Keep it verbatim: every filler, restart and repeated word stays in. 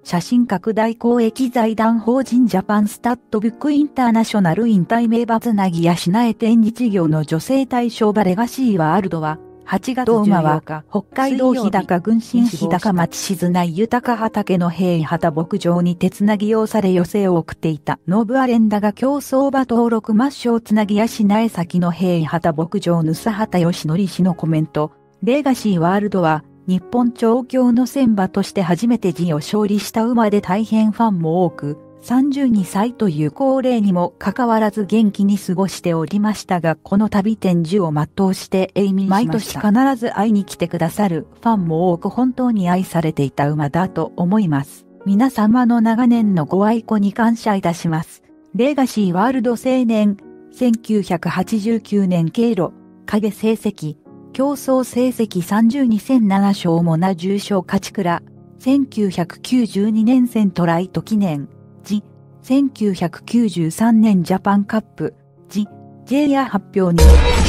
写真拡大公益財団法人ジャパンスタッドブックインターナショナル引退名馬つなぎやしなえ展日業の女性対象馬レガシーワールドは、はちがつじゅうよっか、北海道日高郡新日高町静内豊畑の平畑牧場に手つなぎ用され寄せを送っていたノブアレンダが競走馬登録抹消つなぎやしなえ先の平畑牧場ぬさ畑義則氏のコメント。レガシーワールドは、日本調教の戦馬として初めて ジー を勝利した馬で大変ファンも多く、さんじゅうにさいという高齢にもかかわらず元気に過ごしておりましたが、この度展示を全うして永眠しました。毎年必ず会いに来てくださるファンも多く本当に愛されていた馬だと思います。皆様の長年のご愛顧に感謝いたします。レガシーワールド青年、せんきゅうひゃくはちじゅうきゅうねん経路、影成績、競争成績さんじゅうに戦なな勝もなじゅう勝勝ち倉、せんきゅうひゃくきゅうじゅうにねんセントライト記念、ジ、せんきゅうひゃくきゅうじゅうさんねんジャパンカップ、ジ、ジェイアー発表によって